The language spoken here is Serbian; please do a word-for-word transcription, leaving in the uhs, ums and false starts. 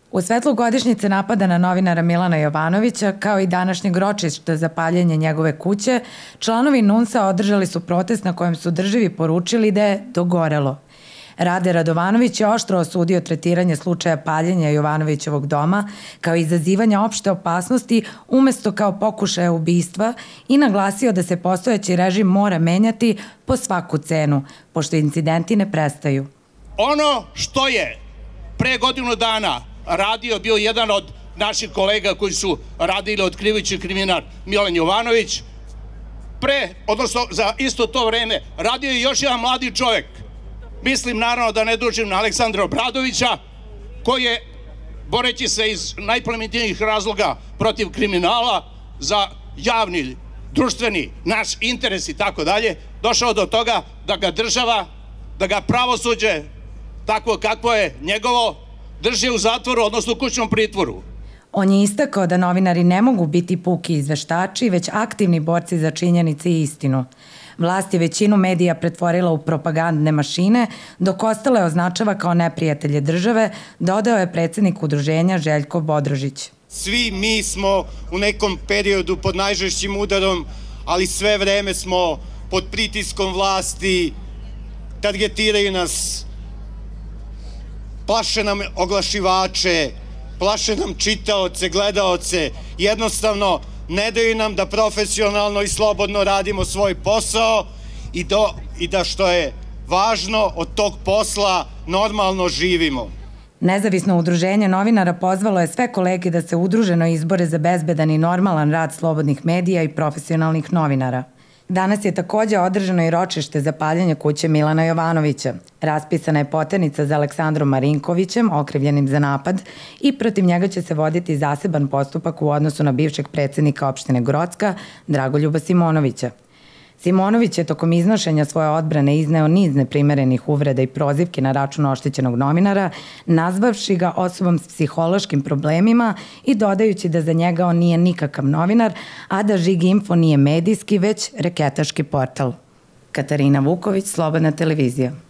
U svetlu godišnjice napada na novinara Milana Jovanovića, kao i današnjeg ročišta za paljenje njegove kuće, članovi N U N S-a održali su protest na kojem su državi poručili da je dogorelo. Rade Radovanović je oštro osudio tretiranje slučaja paljenja Jovanovićevog doma kao izazivanja opšte opasnosti umesto kao pokušaja ubistva i naglasio da se postojeći režim mora menjati po svaku cenu, pošto incidenti ne prestaju. Ono što je pre godinu dana radio bio jedan od naših kolega koji su radili otkrivajući kriminal, Milan Jovanović, pre, odnosno za isto to vreme, radio je još jedan mladi čovjek. Mislim naravno da ne dužim na Aleksandra Obradovića, koji je, boreći se iz najplemenitijih razloga protiv kriminala za javni, društveni, naš interes i tako dalje, došao do toga da ga država, da ga pravosuđe, tako kakvo je njegovo, drži u zatvoru, odnosno u kućnom pritvoru. On je istakao da novinari ne mogu biti puki izveštači, već aktivni borci za činjenice i istinu. Vlast je većinu medija pretvorila u propagandne mašine, dok ostale označava kao neprijatelje države, dodao je predsjednik udruženja Željko Bodrožić. Svi mi smo u nekom periodu pod najžešćim udarom, ali sve vreme smo pod pritiskom vlasti, targetiraju nas, plaše nam oglašivače, plaše nam čitaoce, gledaoce, jednostavno ne daju nam da profesionalno i slobodno radimo svoj posao i, do, i da, što je važno, od tog posla normalno živimo. Nezavisno udruženje novinara pozvalo je sve kolege da se udruženo izbore za bezbedan i normalan rad slobodnih medija i profesionalnih novinara. Danas je takođe održano i ročište za paljenje kuće Milana Jovanovića. Raspisana je poternica za Aleksandrom Marinkovićem, okrivljenim za napad, i protiv njega će se voditi zaseban postupak u odnosu na bivšeg predsjednika opštine Grocka, Dragoljuba Simonovića. Simonović je tokom iznošenja svoje odbrane izneo niz neprimerenih uvreda i prozivki na račun oštećenog novinara, nazvavši ga osobom s psihološkim problemima i dodajući da za njega on nije nikakav novinar, a da Žig Info nije medijski, već reketaški portal. Katarina Vuković, Slobodna televizija.